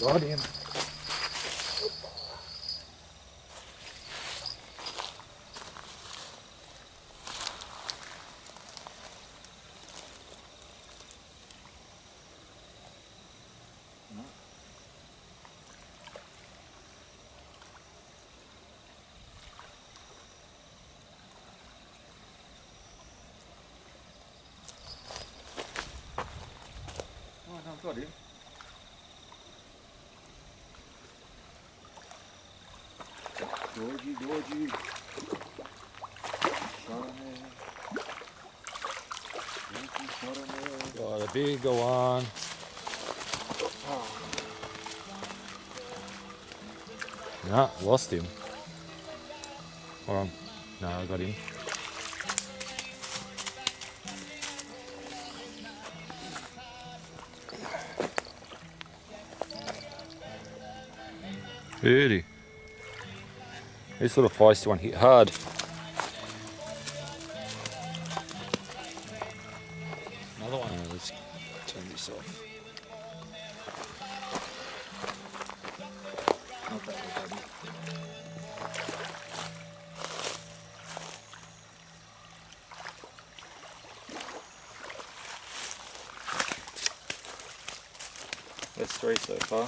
Got him. Oh, no, I've got him. Georgie, Georgie. Shot him there. Georgie shot him there. Got a bigger one. Nah, lost him. Hold on. No, I got him. Beauty. This little feisty one hit hard. Another one. Let's turn this off. Not that way, buddy. That's 3 so far.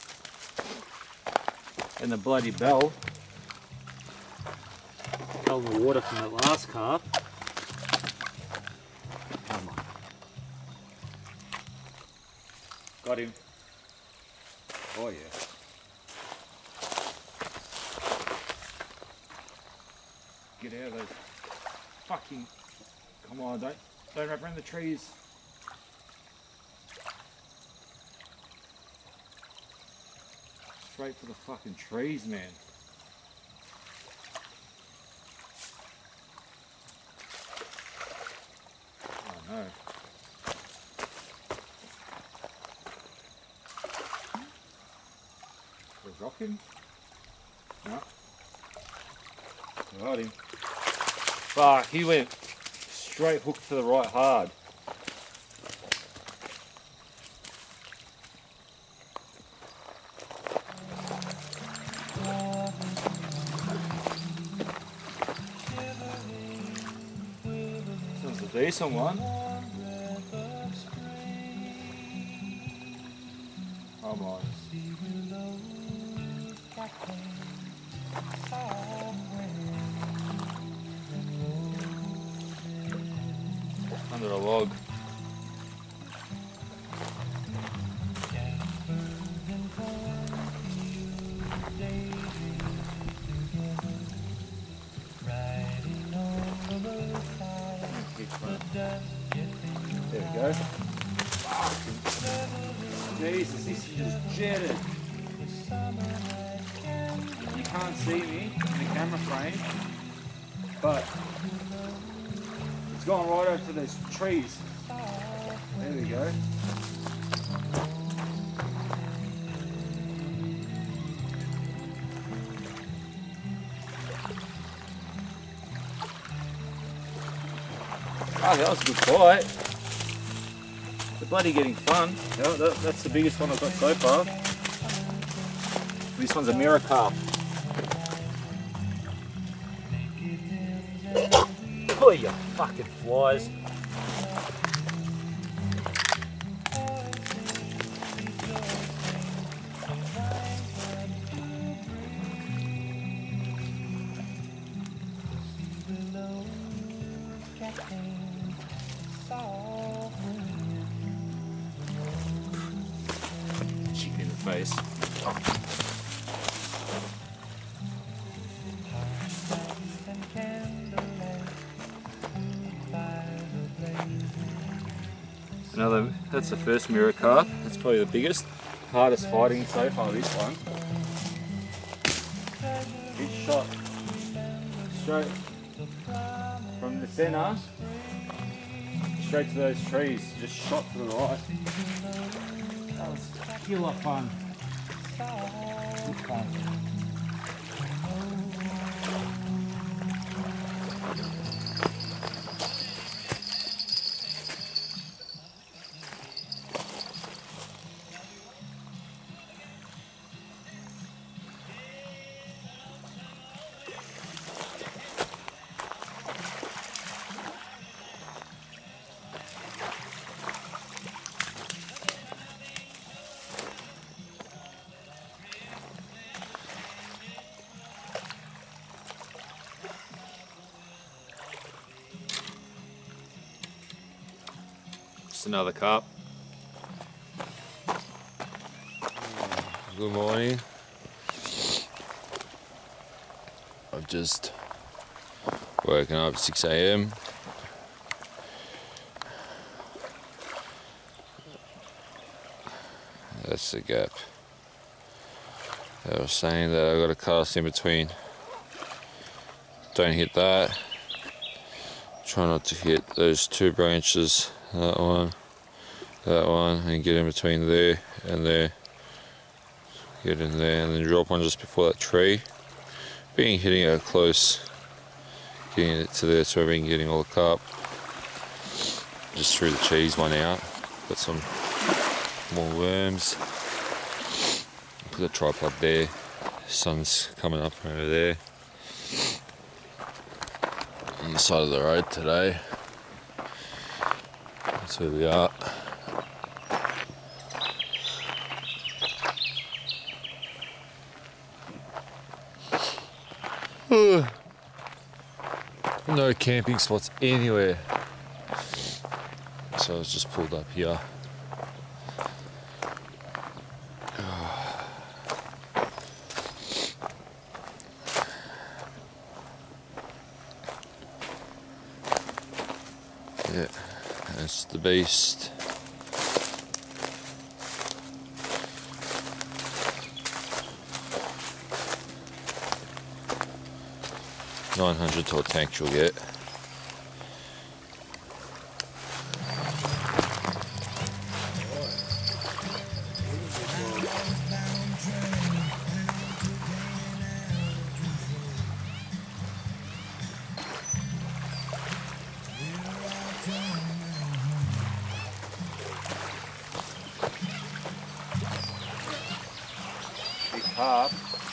And the bloody bell. Held the water from that last carp. Come on. Got him. Oh yeah. Get out of those fucking... Come on, don't wrap around the trees. Straight for the fucking trees, man. Oh no. Was rocking? No. Got him. Fuck, he went straight hook to the right hard. This one's a decent one. Come on. Under a log. There we go. Jesus, this is just jetted. You can't see me in the camera frame, but it's gone right over to those trees. There we go. Oh, that was a good fight. It's bloody getting fun. Yeah, that's the biggest one I've got so far. This one's a mirror carp. Oh, you fucking flies. Chicken in the face. Another, that's the first mirror carp. That's probably the biggest. Hardest fighting so far, this one. It's shot straight from the centre, straight to those trees, just shot to the right. That was killer fun. Good fun. another cup. Good morning. I've just woken up at 6 AM. That's the gap. I was saying that I got a cast in between. Don't hit that. Try not to hit those two branches, that one, and get in between there and there. Get in there and then drop one just before that tree. Hitting it close, getting it to there so I've been getting all the carp. Just threw the cheese one out. Got some more worms. Put the tripod there. Sun's coming up from over there. On the side of the road today. That's where we are. No camping spots anywhere. So I was just pulled up here. Yeah, that's the beast. $900 to a tank you'll get. Big carp.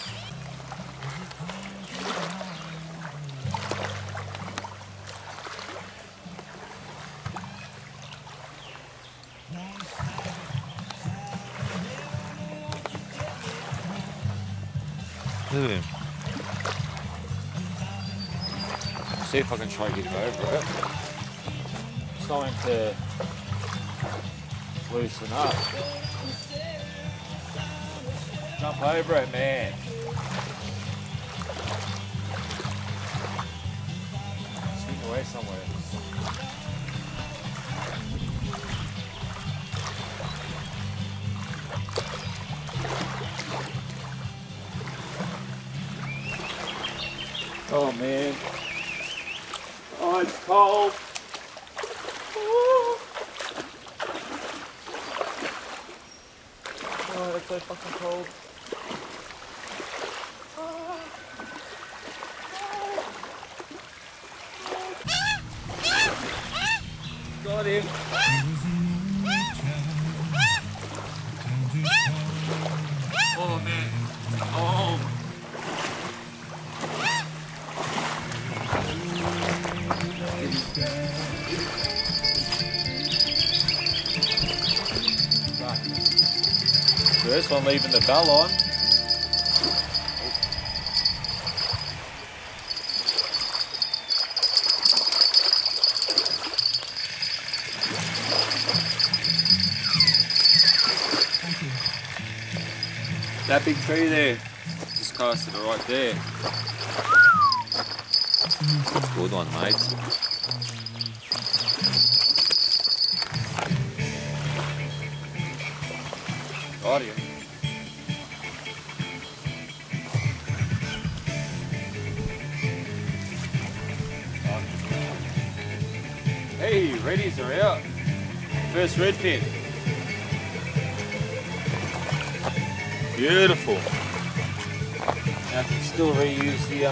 Look at him. See if I can try to get him over it. It's starting to loosen up. Jump over it, man. Swing away somewhere. Oh man. Oh, it's cold. Oh, it's so fucking cold. Got him. Oh man. Oh. First one leaving the bell on. That big tree there, just casted it right there. Good one, mate. Got him. Hey, reddies are out. First redfin. Beautiful. Now I can still reuse the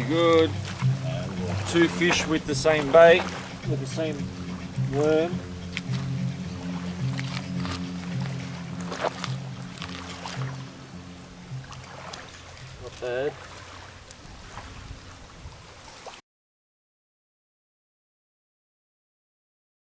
pretty good. 2 fish with the same bait, with the same worm. Not bad.